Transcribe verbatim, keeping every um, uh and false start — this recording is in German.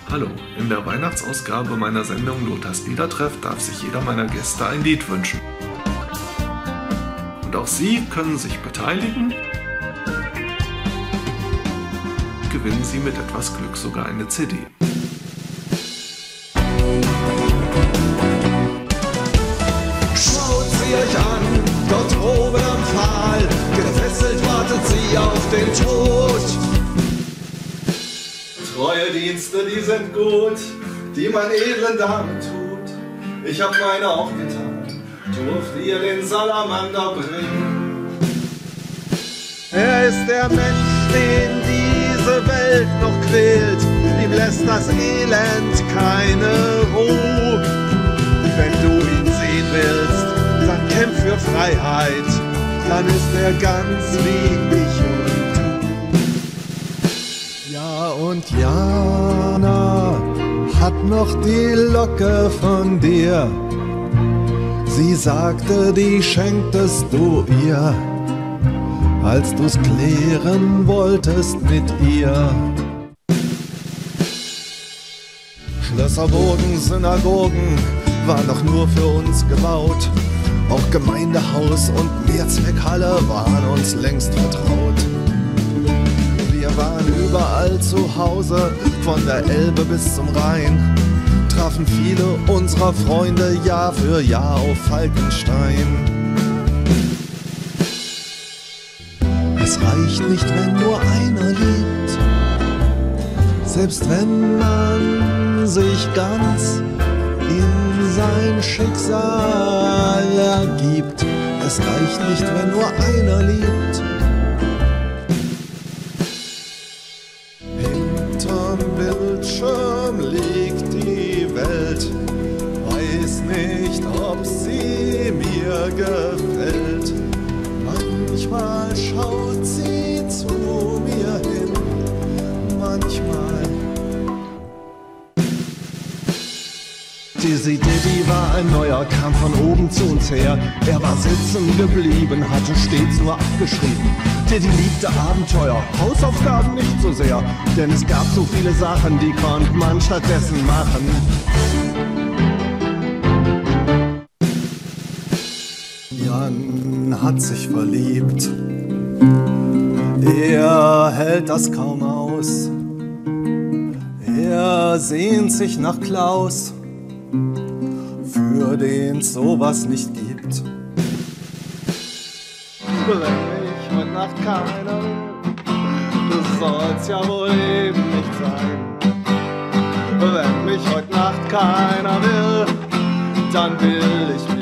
Hallo, in der Weihnachtsausgabe meiner Sendung Lothars Liedertreff darf sich jeder meiner Gäste ein Lied wünschen. Und auch Sie können sich beteiligen. Gewinnen Sie mit etwas Glück sogar eine C D. Schaut sie euch an, dort oben am Pfahl, gefesselt wartet sie auf den Tod. Treue Dienste, die sind gut, die man edlen Damen tut. Ich hab meine auch getan, durft ihr den Salamander bringen. Er ist der Mensch, den diese Welt noch quält, ihm lässt das Elend keine Ruhe. Wenn du ihn sehen willst, dann kämpf für Freiheit, dann ist er ganz wie ich und du. Ja, und Jana hat noch die Locke von dir. Sie sagte, die schenktest du ihr, als du's klären wolltest mit ihr. Schlösser, Burgen, Synagogen waren doch nur für uns gebaut. Auch Gemeindehaus und Mehrzweckhalle waren uns längst vertraut. Wir waren überall zu Hause, von der Elbe bis zum Rhein, trafen viele unserer Freunde Jahr für Jahr auf Falkenstein. Es reicht nicht, wenn nur einer liebt, selbst wenn man sich ganz in sein Schicksal ergibt. Es reicht nicht, wenn nur einer liebt. Hinterm Bildschirm liegt die Welt, weiß nicht, ob sie mir gefällt. Manchmal schaut sie zu mir hin, manchmal. Dizzy Diddy war ein neuer, kam von oben zu uns her. Er war sitzen geblieben, hatte stets nur abgeschrieben. Diddy liebte Abenteuer, Hausaufgaben nicht so sehr, denn es gab so viele Sachen, die konnte man stattdessen machen. Jan hat sich verliebt, er hält das kaum aus. Er sehnt sich nach Klaus, für den's sowas nicht gibt. Wenn mich heute Nacht keiner will, das soll's ja wohl eben nicht sein. Wenn mich heute Nacht keiner will, dann will ich mich